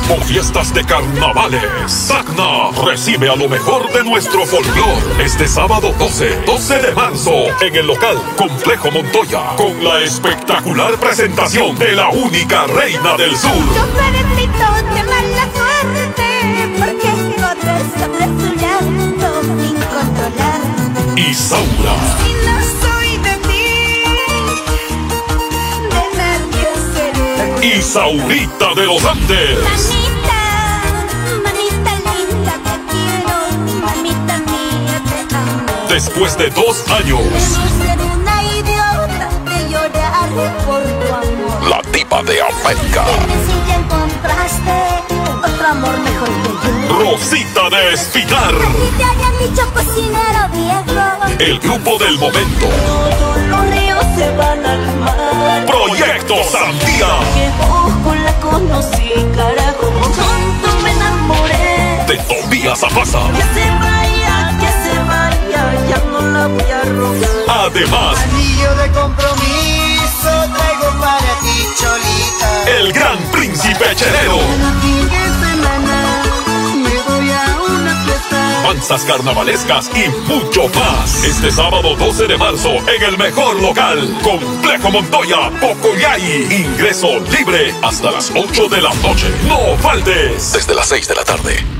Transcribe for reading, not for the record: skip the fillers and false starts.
o fiestas de carnavales, Tacna recibe a lo mejor de nuestro folclor este sábado 12 de marzo en el local Complejo Montoya con la espectacular presentación de la única reina del sur. Yo felicito de mala suerte porque corre sobre su llanto incontrolable. Isaura. Si no soy de ti, de nadie seré. Isaurita de los Andes. Mamita linda, te quiero, mamita mía, te amo. Después de 2 años, No ser una idiota de llorar por tu amor. la diva de América, Dime si ya encontraste otro amor mejor que yo. Rosita de Espinar, Y te hayan dicho cocinero viejo. el grupo del momento, Todos los ríos se van al mar. Proyecto Sandía, Que ojo la conocí, carajo, tonto me enamoré. de Tobías Zapasa. Que se vaya, ya no la voy a rogar. Además, Anillo de compromiso traigo para ti, Cholita. el gran príncipe chelero, Cada fin de semana me voy a una fiesta. danzas carnavalescas y mucho más. Este sábado 12 de marzo en el mejor local, Complejo Montoya, Pocoyay. Ingreso libre hasta las 8 de la noche. No faltes. Desde las 6 de la tarde.